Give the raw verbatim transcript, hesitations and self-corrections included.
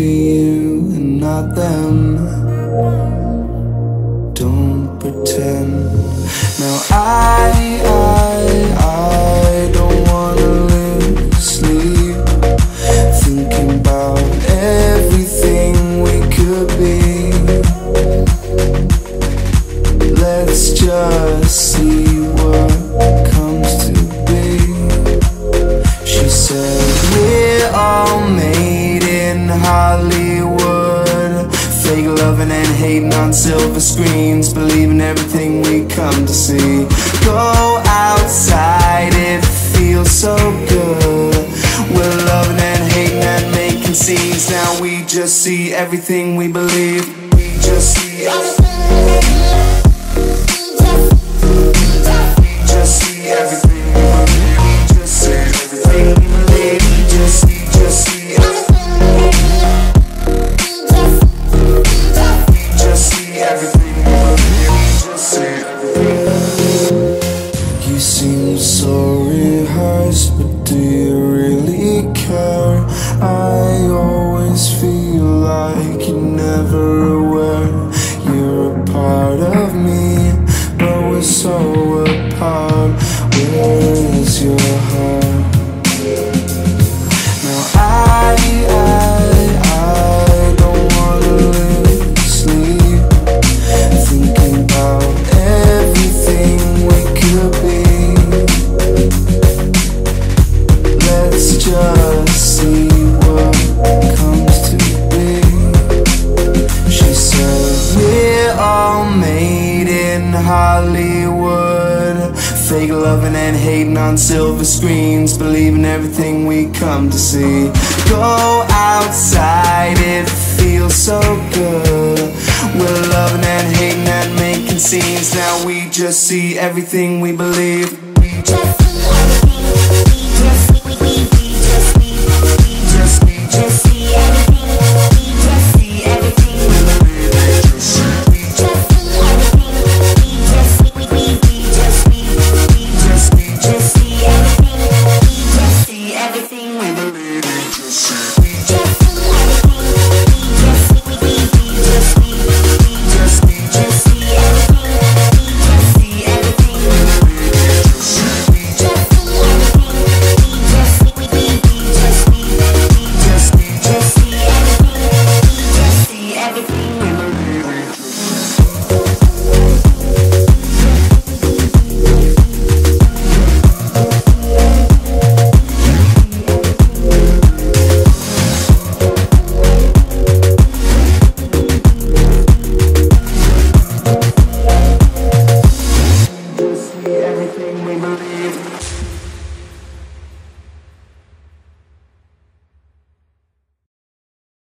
for you and not them. Don't pretend. Now I, I, I don't wanna lose sleep, thinking about everything we could be. Let's just see what comes to be. She said, we're all made in Hollywood, fake loving and hating on silver screens, believing everything we come to see. Go outside, it feels so good. We're loving and hating and making scenes. Now we just see everything we believe. We just see everything. We just see everything we believe. We just see everything we believe. We just see, just see everything. We just see everything we believe. We just see everything. You seem so rehearsed, but do you really care? I always feel like you're never aware. You're a part of me, but we're so apart. Where is your heart? Now I, I, I don't wanna lose sleep, thinking about everything we could be. Let's just see what comes to be. She said, we're all made in Hollywood, fake loving and hating on silver screens, believing everything we come to see. Go outside, it feels so good. We're loving and hating and making scenes. Now we just see everything we believe.